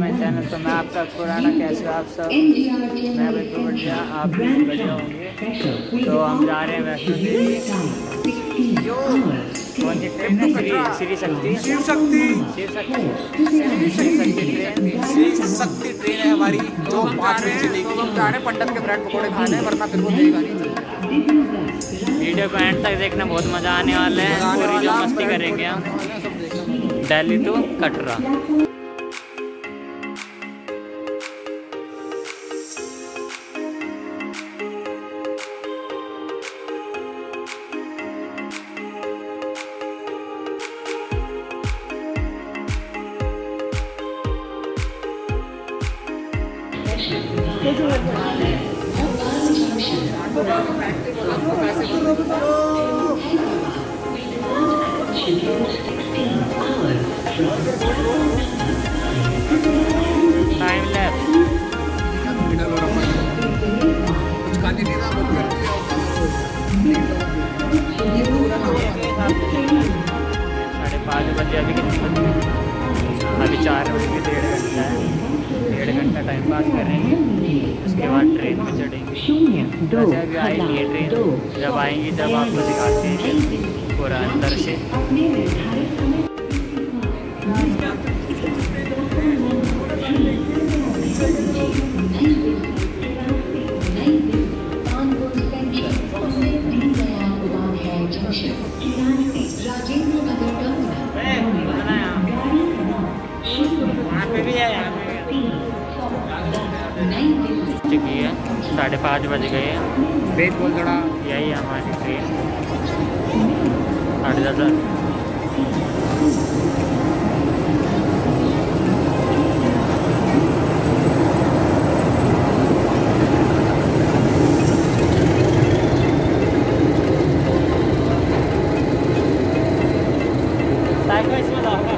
My channel. तो मैं आपका पुराना कैसे आप सब, मैं बिल्कुल बढ़िया, आप भी बढ़िया होंगे। तो हम जा रहे हैं वैष्णो देवी। कौन सी ट्रेन है? श्री शक्ति ट्रेन है हमारी जो 5 बजे चलेगी। तो हम जा रहे हैं पंडित के ब्रेड पकौड़े खाने, वरना फिर वो देगा नहीं। वीडियो को एंड तक देखना, बहुत मज़ा आने वाला है। पूरी जो मस्ती करेंगे हम Delhi to Katra. Time lapse कुछ खाने नहीं था, 5:30 बजे। अभी कितने बजे? अभी 4 बजे, 1.5 घंटा है। 1.5 घंटा टाइम पास करेंगे, उसके बाद ट्रेन में चढ़ेंगे। वैसे अभी आएगी ये ट्रेन, जब आएंगी जब आपको दिखाते हैं पूरा अंदर से। चुकी है 5:30 बज गए हैं। वेट बोल थोड़ा। यही है हमारी ट्रेन 10:30। इसमें जाओगा।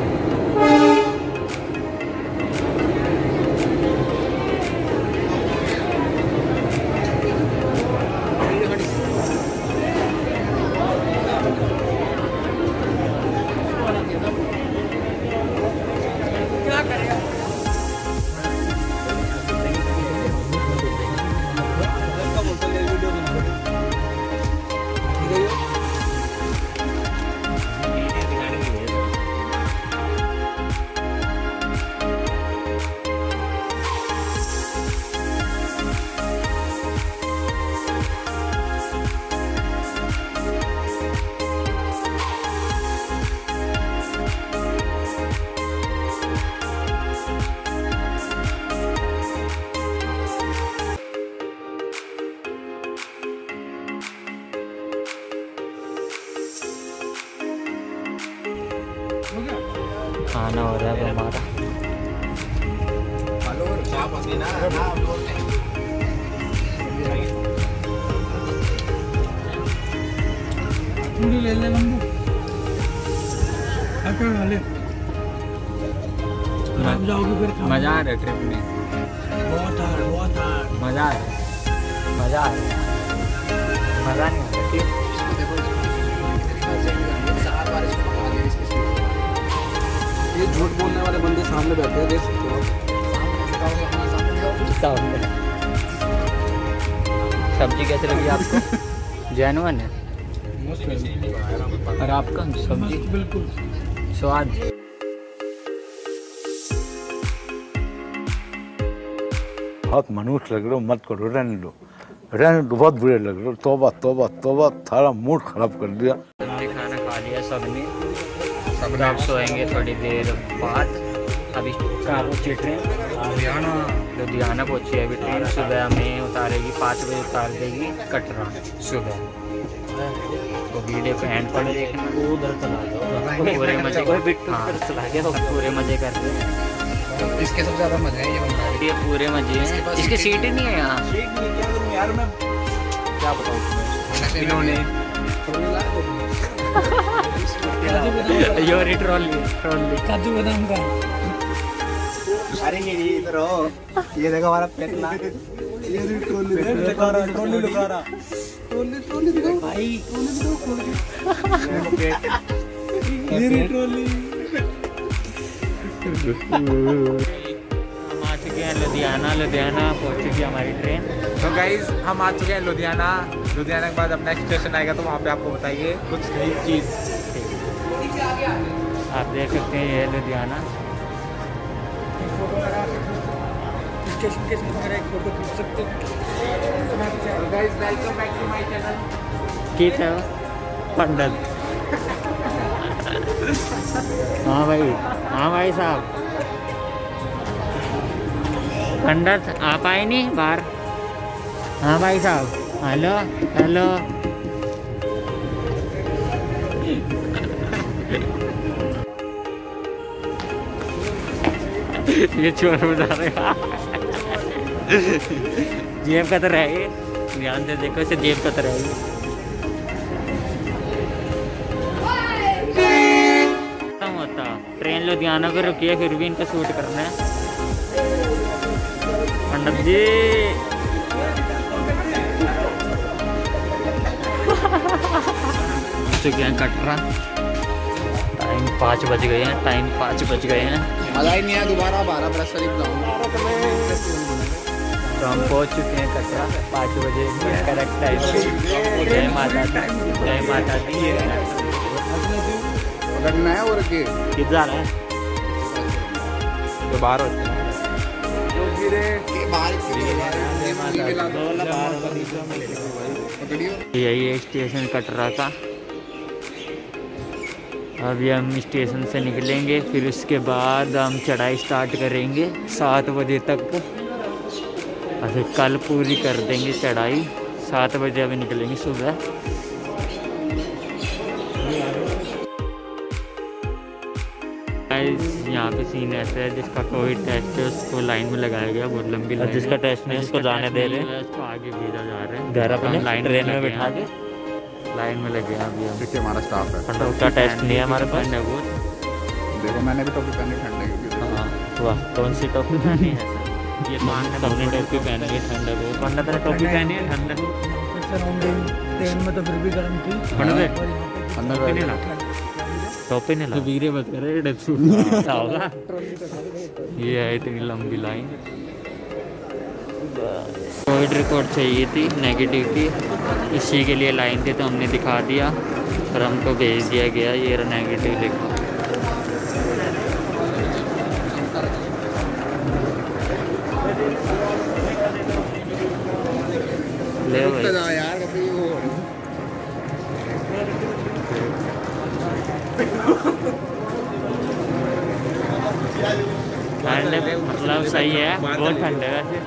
खाना हो रहा है हमारा। ले ले मजा आ रहा है ट्रिप में, बहुत मजा आ रहा है, मजा नहीं आ रहा। ये झूठ बोलने वाले बंदे सामने बैठे हैं, देख सकते हो। सब्जी कैसे लगी आपको? जेन्युइन है। और आपका सब्जी बिल्कुल स्वाद। बहुत मनुष्य लग रहे हो, मत करो, रहने दो, बहुत बुरे लग रहे हो। तौबा तौबा तौबा, थारा मूड खराब कर दिया। खाना खा लिया सबने, सब आप सोएंगे थोड़ी देर बाद। अभी कहाँ पहुँची ट्रेन? लुधियाना पहुँची है अभी ट्रेन। सुबह हमें उतारेगी 5 बजे, उतार देगी कटरा सुबह। तो वीडियो को एंड पर देखना। पूरे मजे, पूरे मजे कर रहे हैं। इसके सबसे ज़्यादा मजे हैं ये पूरे मजे हैं। इसकी सीट ही नहीं है यहाँ। यार मैं क्या बताऊँ तुम्हें, इन्होंने योरी ट्रॉली काजू बादाम का। अरे ये इधर हो, ये देखो हमारा पेटला। ये ट्रॉली लगा रहा ट्रॉली दिखाओ भाई, ये ट्रॉली। चुके हैं लुधियाना। लुधियाना पहुंच चुकी है हमारी ट्रेन। तो गाइज हम आ चुके हैं लुधियाना। लुधियाना के बाद अब नेक्स्ट स्टेशन आएगा तो वहाँ पे आपको बताइए कुछ नई चीज़। आप देख सकते हैं ये लुधियाना। स्टेशन के सामने मेरा एक फोटो खींच सकते हो। Guys welcome back to my channel. की था पंडित। हाँ भाई साहब, पंडित आप आए नहीं बाहर? हाँ भाई साहब, हेलो हेलो। ये चोर बजा रहे जेब का तो रहे, ध्यान से देखो इसे, जेब का तो रहे। होता ट्रेन लुधियाना को रुकी है, फिर भी इनका शूट करना है। पंडित जी चुके हैं कटरा। टाइम 5 बज गए हैं, टाइम 5 बज गए हैं। मजा ही नहीं है, दोबारा 12 बरस वाली तो हम पहुंच चुके हैं कटरा 5 बजे करेक्ट टाइम। जय माता दी, जय माता दी। लगना है और के किधर जा रहा है? तो बाहर होते हैं यही है स्टेशन कटरा का। अभी हम स्टेशन से निकलेंगे, फिर उसके बाद हम चढ़ाई स्टार्ट करेंगे 7 बजे तक। अच्छा कल पूरी कर देंगे चढ़ाई। 7 बजे अभी निकलेंगे सुबह। यहाँ पे सीन ऐसा है, जिसका कोविड टेस्ट है उसको लाइन में लगाया गया, बहुत लंबी लाइन। जिसका टेस्ट नहीं उसको जाने दे रहे हैं, उसको आगे भेजा जा रहा है। घर अपने लाइन ट्रेन में बैठा के लाइन में लगे हैं अभी हम। पीछे हमारा स्टाफ है, उसका टेस्ट नहीं है हमारे पास। देखो मैंने भी टोपी पहनी ठंड लगी। हाँ वाह, कौन सी टोपी पहनी है? ये सबने टोपी पहनी है, ठंड है वो। पंडित ने टोपी पहनी है, ठंड ट्रेन में तो फिर भी गर्म थी। टोपी नहीं लगा, वीरे बच रहे होगा। ये है इतनी लंबी लाइन। कोविड रिपोर्ट चाहिए थी, नेगेटिव थी, इसी के लिए लाइन थी, तो हमने दिखा दिया और हमको भेज दिया गया ये नेगेटिव लिखा। ले भाई यार ठंड मतलब सही है, बहुत ठंड है वैसे।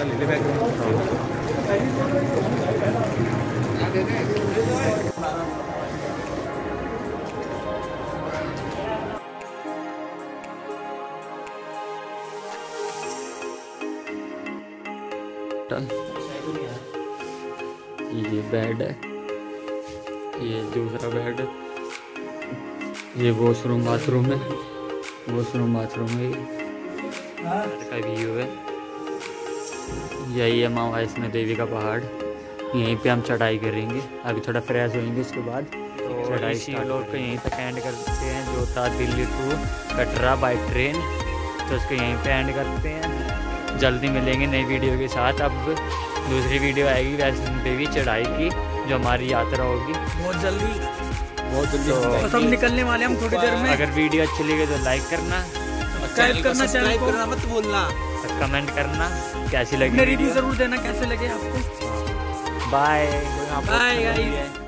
ये बेड है, ये दूसरा बेड है, ये वॉशरूम बाथरूम है, वॉशरूम बाथरूम है, का व्यू है। यही है माँ वैष्णो देवी का पहाड़, यहीं पे हम चढ़ाई करेंगे। अभी थोड़ा फ्रेश होंगे, उसके बाद चढ़ाई लोग को यहीं तक एंड करते हैं, जो था Delhi to Katra by train, तो उसको यहीं पे एंड करते हैं। जल्दी मिलेंगे नई वीडियो के साथ। अब दूसरी वीडियो आएगी वैष्णो देवी चढ़ाई की, जो हमारी यात्रा होगी बहुत जल्दी तो सब निकलने वाले हम थोड़ी देर में। अगर वीडियो अच्छी लगे तो लाइक करना, सब्सक्राइब करना, चैनल को मत भूलना, कमेंट करना कैसी लगी, रिव्यू जरूर देना कैसे लगे आपको। Bye bye guys.